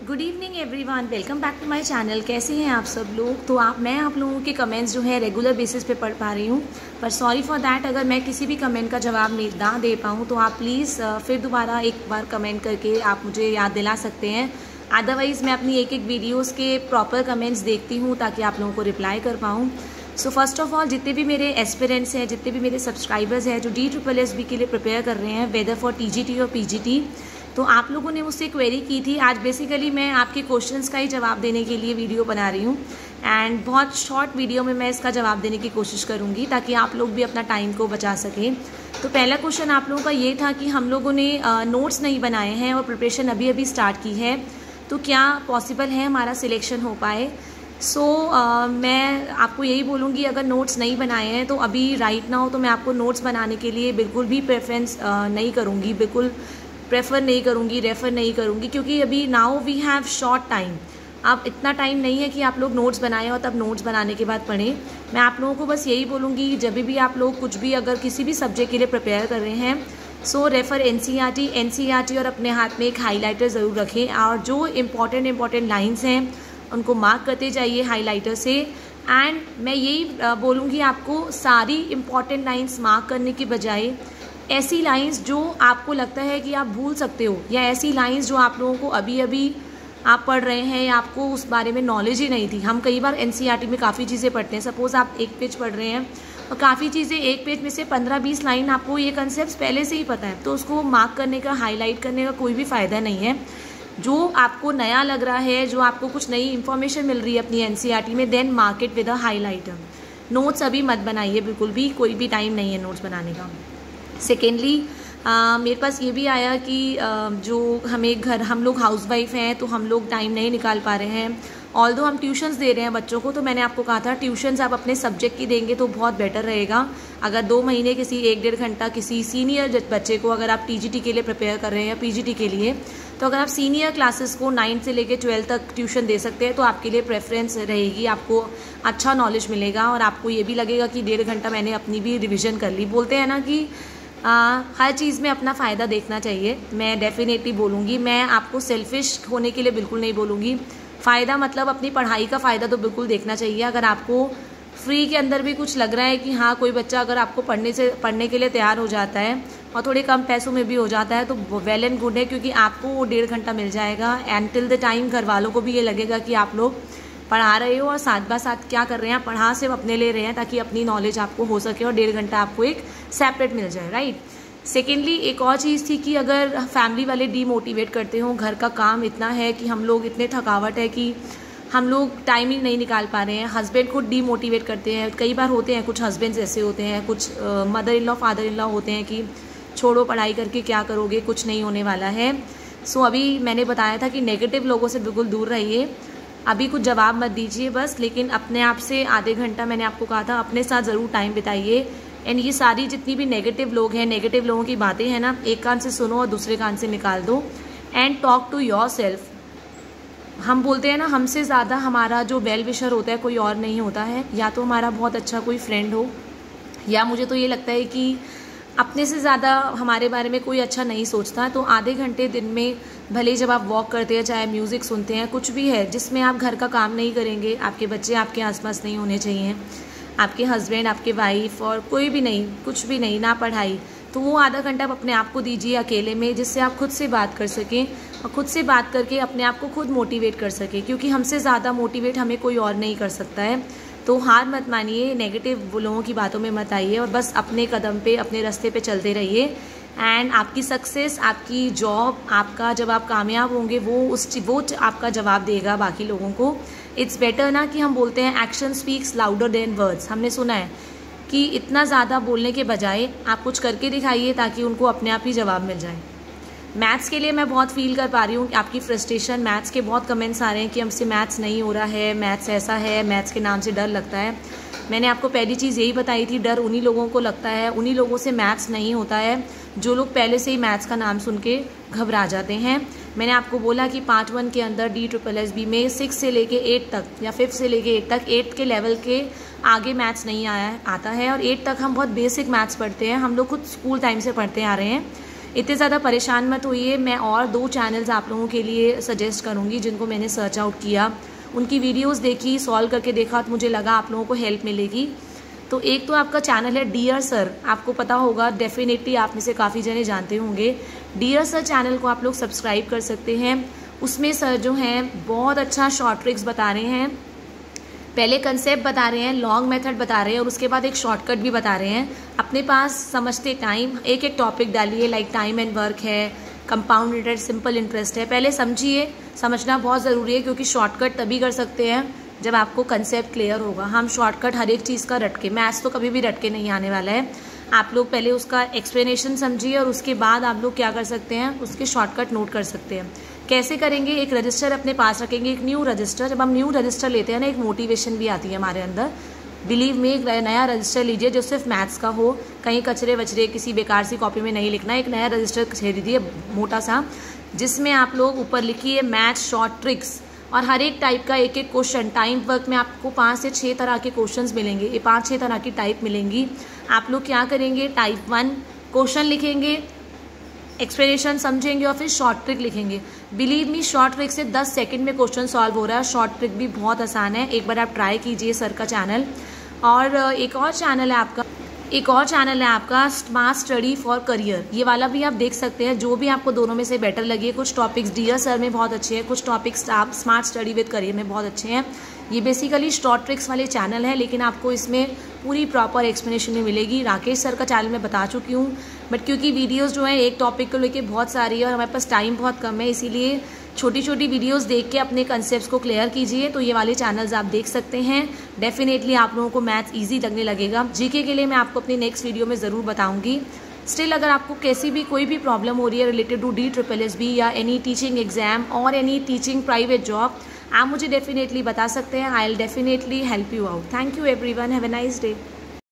Good evening everyone, welcome back to my channel. कैसे हैं आप सब लोग? तो मैं आप लोगों के कमेंट्स जो है रेगुलर बेसिस पे पढ़ पा रही हूँ, पर सॉरी फॉर दैट अगर मैं किसी भी कमेंट का जवाब ना दे पाऊँ तो आप प्लीज़ फिर दोबारा एक बार कमेंट करके आप मुझे याद दिला सकते हैं। अदरवाइज़ मैं अपनी एक वीडियोज़ के प्रॉपर कमेंट्स देखती हूँ ताकि आप लोगों को रिप्लाई कर पाऊँ। सो फर्स्ट ऑफ ऑल, जितने भी मेरे एस्पिरेंट्स हैं, जितने भी मेरे सब्सक्राइबर्स हैं जो DSSB के लिए प्रिपेयर कर रहे हैं, वेदर फॉर TGT और PGT, तो आप लोगों ने मुझसे क्वेरी की थी। आज बेसिकली मैं आपके क्वेश्चंस का ही जवाब देने के लिए वीडियो बना रही हूँ एंड बहुत शॉर्ट वीडियो में मैं इसका जवाब देने की कोशिश करूँगी ताकि आप लोग भी अपना टाइम को बचा सकें। तो पहला क्वेश्चन आप लोगों का ये था कि हम लोगों ने नोट्स नहीं बनाए हैं और प्रिपरेशन अभी अभी स्टार्ट की है, तो क्या पॉसिबल है हमारा सिलेक्शन हो पाए? मैं आपको यही बोलूँगी, अगर नोट्स नहीं बनाए हैं तो अभी राइट नाउ तो मैं आपको नोट्स बनाने के लिए बिल्कुल भी प्रेफरेंस नहीं करूँगी, बिल्कुल प्रेफर नहीं करूँगी, रेफ़र नहीं करूँगी, क्योंकि अभी now we have short time. अब इतना टाइम नहीं है कि आप लोग नोट्स बनाएं और तब नोट्स बनाने के बाद पढ़ें। मैं आप लोगों को बस यही बोलूँगी, जब भी आप लोग कुछ भी अगर किसी भी सब्जेक्ट के लिए प्रिपेयर कर रहे हैं, रेफ़र NCERT और अपने हाथ में एक हाईलाइटर ज़रूर रखें और जो इम्पॉर्टेंट लाइन्स हैं उनको मार्क करते जाइए हाईलाइटर से। एंड मैं यही बोलूँगी आपको, सारी इम्पॉर्टेंट लाइन्स मार्क करने के बजाय ऐसी लाइंस जो आपको लगता है कि आप भूल सकते हो, या ऐसी लाइंस जो आप लोगों को अभी अभी आप पढ़ रहे हैं या आपको उस बारे में नॉलेज ही नहीं थी। हम कई बार NCERT में काफ़ी चीज़ें पढ़ते हैं। सपोज़ आप एक पेज पढ़ रहे हैं और काफ़ी चीज़ें एक पेज में से 15-20 लाइन आपको ये कंसेप्ट पहले से ही पता है, तो उसको मार्क करने का, हाईलाइट करने का कोई भी फ़ायदा नहीं है। जो आपको नया लग रहा है, जो आपको कुछ नई इन्फॉर्मेशन मिल रही है अपनी NCERT में, then mark it with a highlighter. Notes अभी मत बनाइए, बिल्कुल भी कोई भी टाइम नहीं है नोट्स बनाने का। सेकेंडली, मेरे पास ये भी आया कि जो हम लोग हाउसवाइफ हैं तो हम लोग टाइम नहीं निकाल पा रहे हैं। ऑल्दो हम ट्यूशन्स दे रहे हैं बच्चों को, तो मैंने आपको कहा था ट्यूशन्स आप अपने सब्जेक्ट की देंगे तो बहुत बेटर रहेगा। अगर 2 महीने किसी 1-1.5 घंटा किसी सीनियर बच्चे को, अगर आप TGT के लिए प्रिपेयर कर रहे हैं या PGT के लिए, तो अगर आप सीनियर क्लासेस को 9 से लेकर 12 तक ट्यूशन दे सकते हैं तो आपके लिए प्रेफरेंस रहेगी, आपको अच्छा नॉलेज मिलेगा और आपको ये भी लगेगा कि 1.5 घंटा मैंने अपनी भी रिविज़न कर ली। बोलते हैं ना कि हर चीज़ में अपना फ़ायदा देखना चाहिए। मैं डेफिनेटली बोलूँगी, मैं आपको सेल्फिश होने के लिए बिल्कुल नहीं बोलूँगी। फ़ायदा मतलब अपनी पढ़ाई का फ़ायदा तो बिल्कुल देखना चाहिए। अगर आपको फ्री के अंदर भी कुछ लग रहा है कि हाँ, कोई बच्चा अगर आपको पढ़ने के लिए तैयार हो जाता है और थोड़े कम पैसों में भी हो जाता है तो वेल एंड गुड है, क्योंकि आपको वो 1.5 घंटा मिल जाएगा एंड टिल द टाइम घर वालों को भी ये लगेगा कि आप लोग पढ़ा रहे हो और साथ बाय साथ क्या कर रहे हैं, पढ़ा सिर्फ अपने ले रहे हैं ताकि अपनी नॉलेज आपको हो सके और 1.5 घंटा आपको एक सेपरेट मिल जाए, राइट। सेकेंडली, एक और चीज़ थी कि अगर फैमिली वाले डीमोटिवेट करते हो, घर का काम इतना है कि हम लोग इतने थकावट है कि हम लोग टाइम ही नहीं निकाल पा रहे हैं, हस्बैंड खुद डीमोटिवेट करते हैं। कई बार होते हैं कुछ हस्बैंड्स ऐसे होते हैं, कुछ mother in law father in law होते हैं कि छोड़ो पढ़ाई करके क्या करोगे, कुछ नहीं होने वाला है। अभी मैंने बताया था कि नेगेटिव लोगों से बिल्कुल दूर रहिए, अभी कुछ जवाब मत दीजिए बस, लेकिन अपने आप से आधे घंटा, मैंने आपको कहा था, अपने साथ ज़रूर टाइम बिताइए। एंड ये सारी जितनी भी नेगेटिव लोग हैं, नेगेटिव लोगों की बातें हैं ना, एक कान से सुनो और दूसरे कान से निकाल दो and talk to yourself. हम बोलते हैं ना, हमसे ज़्यादा हमारा जो वेल विशर होता है कोई और नहीं होता है, या तो हमारा बहुत अच्छा कोई फ्रेंड हो, या मुझे तो ये लगता है कि अपने से ज़्यादा हमारे बारे में कोई अच्छा नहीं सोचता। तो आधे घंटे दिन में, भले जब आप वॉक करते हैं, चाहे म्यूज़िक सुनते हैं, कुछ भी है जिसमें आप घर का काम नहीं करेंगे, आपके बच्चे आपके आसपास नहीं होने चाहिए, आपके हस्बैंड, आपके वाइफ और कोई भी नहीं, कुछ भी नहीं, ना पढ़ाई, तो वो आधा घंटा आप अपने आप को दीजिए अकेले में, जिससे आप खुद से बात कर सकें और खुद से बात करके अपने आप को खुद मोटिवेट कर सकें, क्योंकि हमसे ज़्यादा मोटिवेट हमें कोई और नहीं कर सकता है। तो हार मत मानिए, नेगेटिव लोगों की बातों में मत आइए और बस अपने कदम पे, अपने रास्ते पे चलते रहिए। एंड आपकी सक्सेस, आपकी जॉब, आपका जब आप कामयाब होंगे वो आपका जवाब देगा बाकी लोगों को। इट्स बेटर ना कि हम बोलते हैं action speaks louder than words. हमने सुना है कि इतना ज़्यादा बोलने के बजाय आप कुछ करके दिखाइए ताकि उनको अपने आप ही जवाब मिल जाए। मैथ्स के लिए मैं बहुत फील कर पा रही हूँ आपकी फ्रस्ट्रेशन। मैथ्स के बहुत कमेंट्स आ रहे हैं कि हमसे मैथ्स नहीं हो रहा है, मैथ्स ऐसा है, मैथ्स के नाम से डर लगता है। मैंने आपको पहली चीज़ यही बताई थी, डर उन्हीं लोगों को लगता है, उन्हीं लोगों से मैथ्स नहीं होता है जो लोग पहले से ही मैथ्स का नाम सुन के घबरा जाते हैं। मैंने आपको बोला कि पार्ट 1 के अंदर DSSB में 6 से लेके 8 तक या 5 से लेके 8 तक, 8 के लेवल के आगे मैथ्स नहीं आता है और 8 तक हम बहुत बेसिक मैथ्स पढ़ते हैं, हम लोग खुद स्कूल टाइम से पढ़ते आ रहे हैं। इतने ज़्यादा परेशान मत होइए, मैं और 2 चैनल्स आप लोगों के लिए सजेस्ट करूँगी जिनको मैंने सर्च आउट किया, उनकी वीडियोस देखी, सॉल्व करके देखा तो मुझे लगा आप लोगों को हेल्प मिलेगी। तो एक तो आपका चैनल है डियर सर, आपको पता होगा, डेफिनेटली आप में से काफ़ी जने जानते होंगे। डियर सर चैनल को आप लोग सब्सक्राइब कर सकते हैं। उसमें सर जो हैं बहुत अच्छा शॉर्ट ट्रिक्स बता रहे हैं, पहले कंसेप्ट बता रहे हैं, लॉन्ग मेथड बता रहे हैं और उसके बाद एक शॉर्टकट भी बता रहे हैं। अपने पास समझते टाइम एक एक टॉपिक डालिए, लाइक टाइम एंड वर्क है, कंपाउंड इंटरेस्ट, सिंपल इंटरेस्ट है। पहले समझिए, समझना बहुत ज़रूरी है क्योंकि शॉर्टकट तभी कर सकते हैं जब आपको कंसेप्ट क्लियर होगा। हम शॉर्टकट हर एक चीज़ का रट के, मैथ्स तो कभी भी रट के नहीं आने वाला है। आप लोग पहले उसका एक्सप्लेनेशन समझिए और उसके बाद आप लोग क्या कर सकते हैं, उसके शॉर्टकट नोट कर सकते हैं। कैसे करेंगे, एक रजिस्टर अपने पास रखेंगे, एक न्यू रजिस्टर। जब हम न्यू रजिस्टर लेते हैं ना, एक मोटिवेशन भी आती है हमारे अंदर। बिलीव में एक नया रजिस्टर लीजिए जो सिर्फ मैथ्स का हो, कहीं कचरे वचरे किसी बेकार सी कॉपी में नहीं लिखना। एक नया रजिस्टर खरीदिए मोटा सा, जिसमें आप लोग ऊपर लिखिए मैथ्स शॉर्ट ट्रिक्स और हर एक टाइप का एक एक क्वेश्चन। टाइम वर्क में आपको 5 से 6 तरह के क्वेश्चंस मिलेंगे, ये 5-6 तरह की टाइप मिलेंगी। आप लोग क्या करेंगे, टाइप 1 क्वेश्चन लिखेंगे, एक्सप्लेनेशन समझेंगे और फिर शॉर्ट ट्रिक लिखेंगे। बिलीव मी, शॉर्ट ट्रिक से 10 सेकंड में क्वेश्चन सॉल्व हो रहा है। शॉर्ट ट्रिक भी बहुत आसान है, एक बार आप ट्राई कीजिए सर का चैनल। और एक और चैनल है आपका स्मार्ट स्टडी फॉर करियर, ये वाला भी आप देख सकते हैं, जो भी आपको दोनों में से बेटर लगे। कुछ टॉपिक्स डियर सर में बहुत अच्छे हैं, कुछ टॉपिक्स आप स्मार्ट स्टडी विद करियर में बहुत अच्छे हैं। ये बेसिकली शॉर्ट ट्रिक्स वाले चैनल है, लेकिन आपको इसमें पूरी प्रॉपर एक्सप्लेनेशन नहीं मिलेगी। राकेश सर का चैनल मैं बता चुकी हूँ, बट क्योंकि वीडियोस जो है एक टॉपिक को लेके बहुत सारी है और हमारे पास टाइम बहुत कम है, इसीलिए छोटी छोटी वीडियोस देख के अपने कंसेप्ट्स को क्लियर कीजिए। तो ये वाले चैनल्स आप देख सकते हैं, डेफिनेटली आप लोगों को मैथ्स ईजी लगने लगेगा। जीके के लिए मैं आपको अपनी नेक्स्ट वीडियो में ज़रूर बताऊँगी। स्टिल अगर आपको कैसी भी कोई भी प्रॉब्लम हो रही है रिलेटेड टू DSSB या एनी टीचिंग एग्जाम और एनी टीचिंग प्राइवेट जॉब, आप मुझे डेफिनेटली बता सकते हैं। I will definitely help you out. Thank you everyone, have a nice day.